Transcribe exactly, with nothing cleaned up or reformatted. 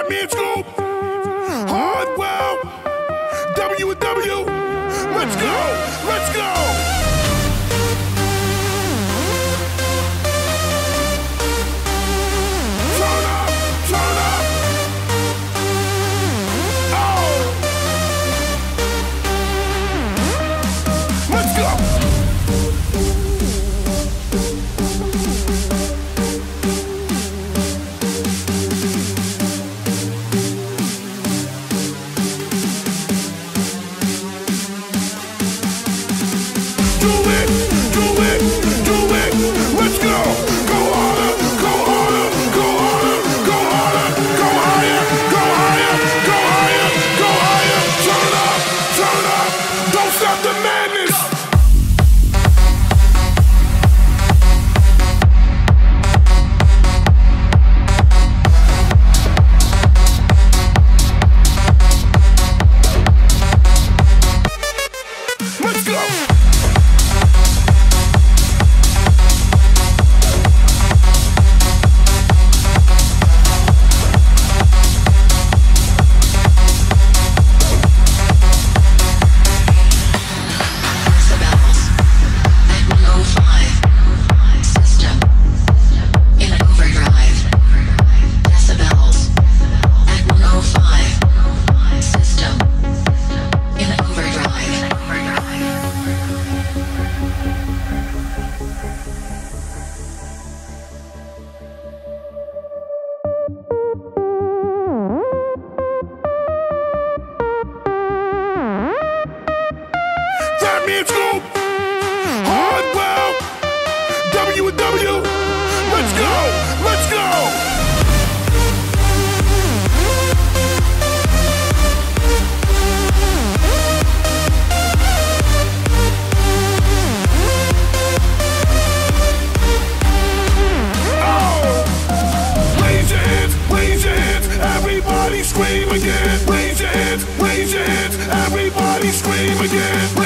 means group. Hardwell. W and W. Let's go. Let's go. Turn up. Turn up. Oh. Let's go. It's group. Hardwell. W and W. Let's go. Let's go. Oh. Raise your hands. Raise your hands. Everybody scream again. Raise your hands. Raise your hands. Everybody scream again.